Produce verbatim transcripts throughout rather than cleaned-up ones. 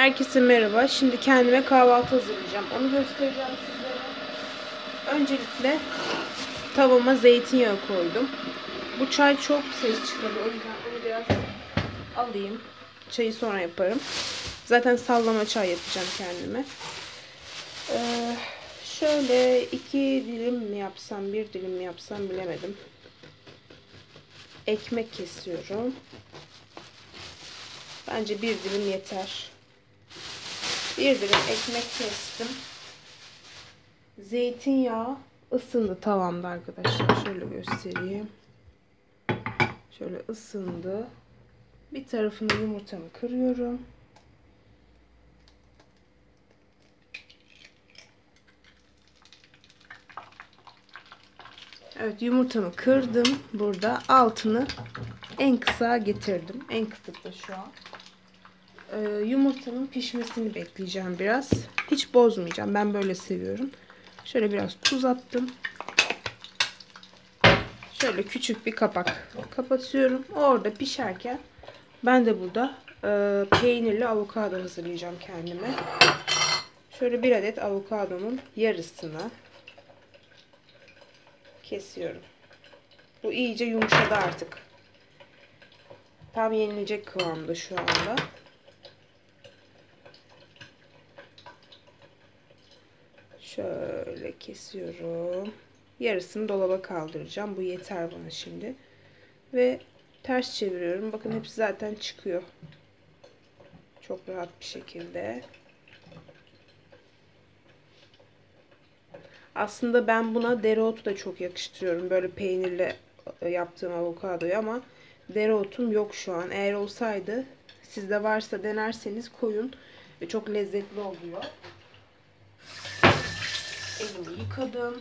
Herkese merhaba. Şimdi kendime kahvaltı hazırlayacağım. Onu göstereceğim sizlere. Öncelikle tavama zeytinyağı koydum. Bu çay çok ses çıkarıyor. O yüzden onu biraz alayım. Çayı sonra yaparım. Zaten sallama çay yapacağım kendime. Ee, şöyle iki dilim mi yapsam, bir dilim mi yapsam bilemedim. Ekmek kesiyorum. Bence bir dilim yeter. Bir dilim ekmek kestim. Zeytinyağı ısındı tavamda arkadaşlar. Şöyle göstereyim. Şöyle ısındı. Bir tarafını yumurtamı kırıyorum. Evet, yumurtamı kırdım. Burada altını en kısa getirdim. En kısıkta şu an. Ee, yumurtanın pişmesini bekleyeceğim biraz. Hiç bozmayacağım. Ben böyle seviyorum. Şöyle biraz tuz attım. Şöyle küçük bir kapak kapatıyorum. Orada pişerken ben de burada e, peynirli avokado hazırlayacağım kendime. Şöyle bir adet avokadomun yarısını kesiyorum. Bu iyice yumuşadı artık. Tam yenilecek kıvamda şu anda. Şöyle kesiyorum. Yarısını dolaba kaldıracağım. Bu yeter bana şimdi. Ve ters çeviriyorum. Bakın hepsi zaten çıkıyor. Çok rahat bir şekilde. Aslında ben buna dereotu da çok yakıştırıyorum. Böyle peynirle yaptığım avokadoyu ama dereotum yok şu an. Eğer olsaydı, sizde varsa denerseniz koyun. Ve çok lezzetli oluyor. Elimi yıkadım.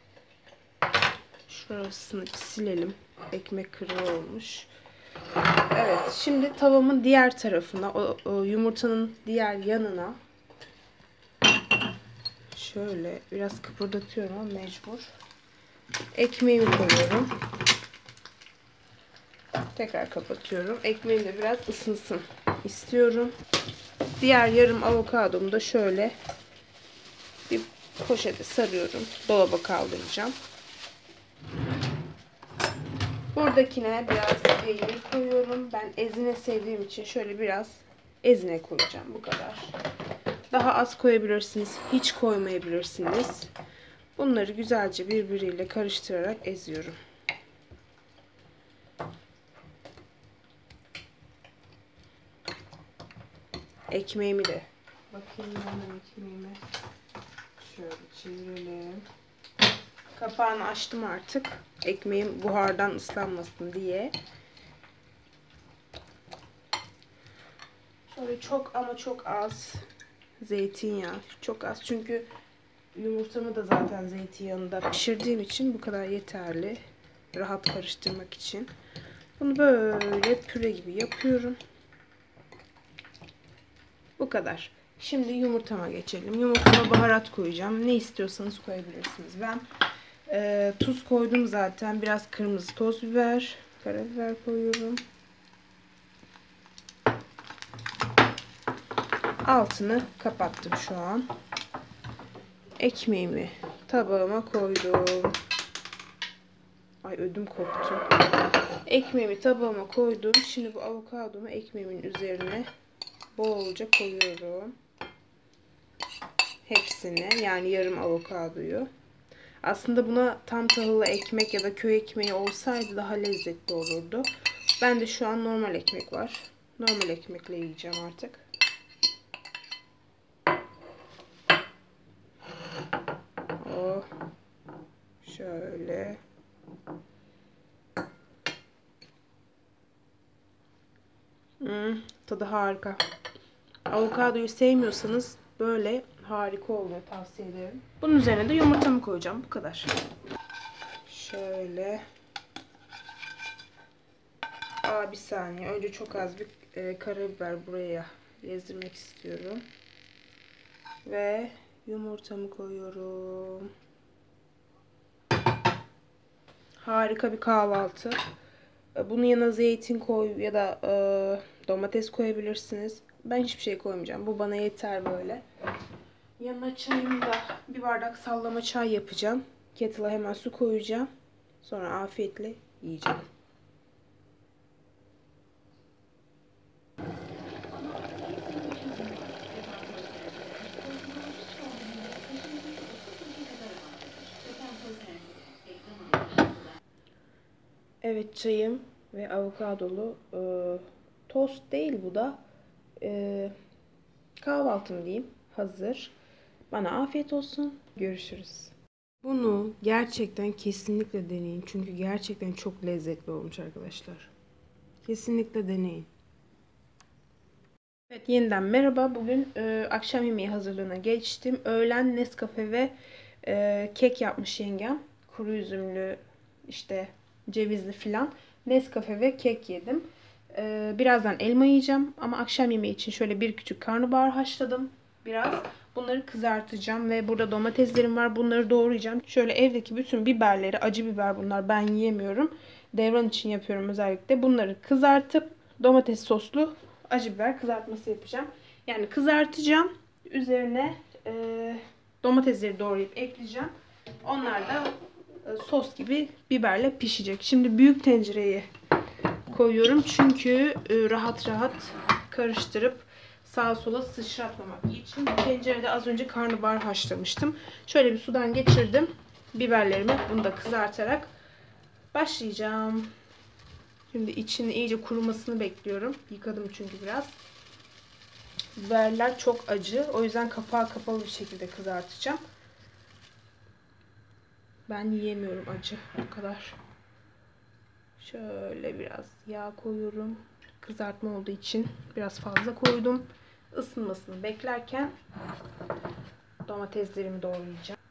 Şurasını silelim. Ekmek kırığı olmuş. Evet, şimdi tavamın diğer tarafına, o, o yumurtanın diğer yanına şöyle biraz kıpırdatıyorum ama mecbur. Ekmeğimi koyuyorum. Tekrar kapatıyorum. Ekmeğim de biraz ısınsın istiyorum. Diğer yarım avokadomu da şöyle bir poşete sarıyorum. Dolaba kaldıracağım. Buradakine biraz peynir koyuyorum. Ben ezine sevdiğim için şöyle biraz ezine koyacağım. Bu kadar. Daha az koyabilirsiniz. Hiç koymayabilirsiniz. Bunları güzelce birbiriyle karıştırarak eziyorum. Ekmeğimi de bakayım ben ekmeğime. Şöyle çevirelim. Kapağını açtım artık. Ekmeğim buhardan ıslanmasın diye. Şöyle çok ama çok az zeytinyağı. Çok az çünkü yumurtamı da zaten zeytinyağında pişirdiğim için bu kadar yeterli. Rahat karıştırmak için. Bunu böyle püre gibi yapıyorum. Bu kadar. Şimdi yumurtama geçelim. Yumurtama baharat koyacağım. Ne istiyorsanız koyabilirsiniz. Ben e, tuz koydum zaten. Biraz kırmızı toz biber, karabiber koyuyorum. Altını kapattım şu an. Ekmeğimi tabağıma koydum. Ay ödüm koptu. Ekmeğimi tabağıma koydum. Şimdi bu avokadomu ekmeğimin üzerine bolca koyuyorum. Hepsini, yani yarım avokadoyu. Aslında buna tam tahıllı ekmek ya da köy ekmeği olsaydı daha lezzetli olurdu. Ben de şu an normal ekmek var. Normal ekmekle yiyeceğim artık. Oh. Şöyle. Hmm, tadı harika. Avokadoyu sevmiyorsanız böyle harika oluyor, tavsiye ederim. Bunun üzerine de yumurtamı koyacağım. Bu kadar. Şöyle. Aa, bir saniye. Önce çok az bir e, karabiber buraya gezdirmek istiyorum. Ve yumurtamı koyuyorum. Harika bir kahvaltı. Bunun yanına zeytin koy ya da e, domates koyabilirsiniz. Ben hiçbir şey koymayacağım. Bu bana yeter böyle. Yanına çayımda bir bardak sallama çay yapacağım. Kettle'a hemen su koyacağım. Sonra afiyetle yiyeceğim. Evet, çayım ve avokadolu e, tost değil bu da. E, kahvaltım diyeyim. Hazır. Bana afiyet olsun. Görüşürüz. Bunu gerçekten kesinlikle deneyin. Çünkü gerçekten çok lezzetli olmuş arkadaşlar. Kesinlikle deneyin. Evet, yeniden merhaba. Bugün e, akşam yemeği hazırlığına geçtim. Öğlen Nescafe ve e, kek yapmış yengem. Kuru üzümlü, işte cevizli filan. Nescafe ve kek yedim. E, birazdan elma yiyeceğim. Ama akşam yemeği için şöyle bir küçük karnabahar haşladım. Biraz. Bunları kızartacağım ve burada domateslerim var. Bunları doğrayacağım. Şöyle evdeki bütün biberleri, acı biber bunlar, ben yiyemiyorum. Devran için yapıyorum özellikle. Bunları kızartıp domates soslu acı biber kızartması yapacağım. Yani kızartacağım. Üzerine e, domatesleri doğrayıp ekleyeceğim. Onlar da e, sos gibi biberle pişecek. Şimdi büyük tencereye koyuyorum. Çünkü e, rahat rahat karıştırıp sağa sola sıçratmamak için. Tencerede az önce karnabahar haşlamıştım. Şöyle bir sudan geçirdim biberlerimi. Bunu da kızartarak başlayacağım. Şimdi içini iyice kurumasını bekliyorum. Yıkadım çünkü biraz. Biberler çok acı. O yüzden kapağı kapalı bir şekilde kızartacağım. Ben yiyemiyorum acı. Bu kadar. Şöyle biraz yağ koyuyorum. Kızartma olduğu için biraz fazla koydum. Isınmasını beklerken domateslerimi doğrayacağım.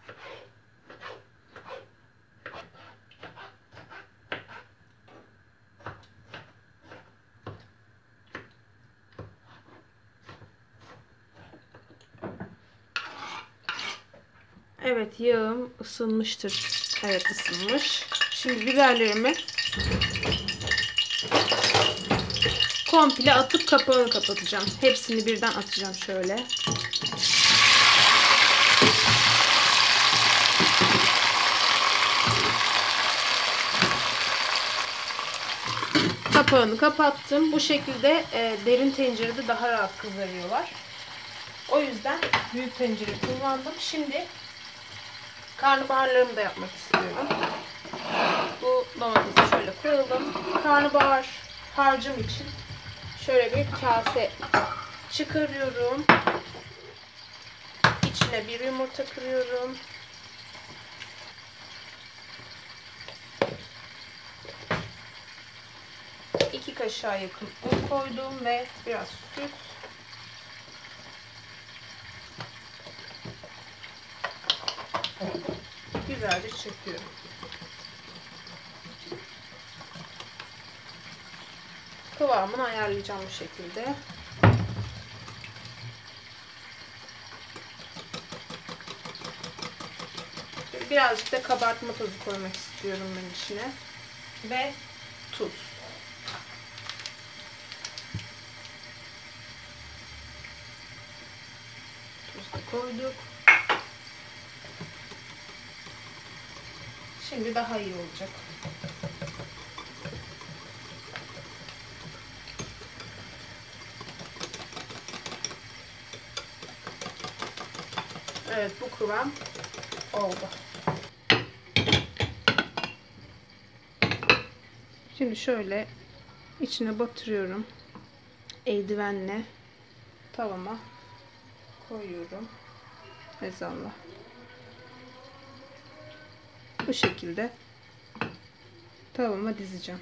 Evet, yağım ısınmıştır. Evet, ısınmış. Şimdi biberlerimi komple atıp kapağını kapatacağım. Hepsini birden atacağım şöyle. Kapağını kapattım. Bu şekilde e, derin tencerede daha rahat kızarıyorlar. O yüzden büyük tencere kullandım. Şimdi karnabaharlarımı da yapmak istiyorum. Bu domatesi şöyle koyalım. Karnabahar harcım için şöyle bir kase çıkarıyorum. İçine bir yumurta kırıyorum. iki kaşığa yakın un koydum ve biraz süt. Güzelce çırpıyorum. Kıvamını ayarlayacağım bu şekilde. Birazcık da kabartma tozu koymak istiyorum ben içine. Ve tuz. Tuz da koyduk. Şimdi daha iyi olacak. Evet, bu kıvam oldu. Şimdi şöyle içine batırıyorum. Eldivenle tavama koyuyorum. Ezallah. Bu şekilde tavama dizeceğim.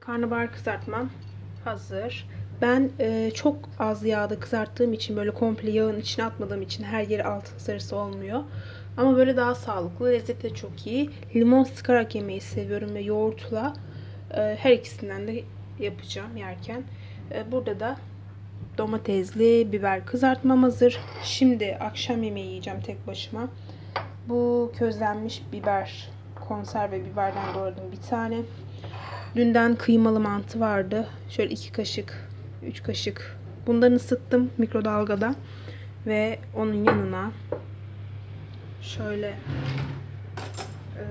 Karnabahar kızartmam hazır. Ben e, çok az yağda kızarttığım için, böyle komple yağın içine atmadığım için her yeri altın sarısı olmuyor. Ama böyle daha sağlıklı, lezzeti de çok iyi. Limon sıkarak yemeyi seviyorum ve yoğurtla e, her ikisinden de yapacağım yerken. E, burada da domatesli biber kızartmam hazır. Şimdi akşam yemeği yiyeceğim tek başıma. Bu közlenmiş biber, konserve biberden doğradım bir tane. Dünden kıymalı mantı vardı. Şöyle iki kaşık, üç kaşık bundan ısıttım mikrodalgada. Ve onun yanına şöyle e,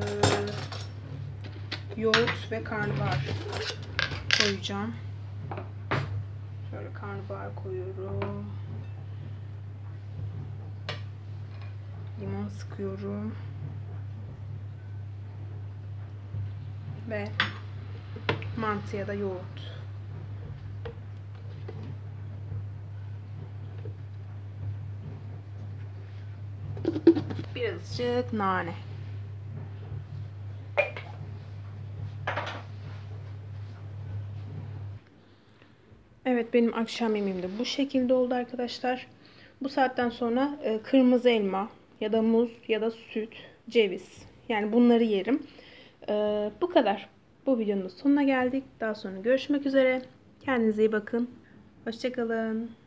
yoğurt ve karnabahar koyacağım. Şöyle karnabahar koyuyorum. Limon sıkıyorum. Ve mantıya da yoğurt. Birazcık nane. Evet, benim akşam yemeğim de bu şekilde oldu arkadaşlar. Bu saatten sonra e, kırmızı elma ya da muz ya da süt, ceviz, yani bunları yerim. E, bu kadar. Bu videonun da sonuna geldik. Daha sonra görüşmek üzere. Kendinize iyi bakın. Hoşça kalın.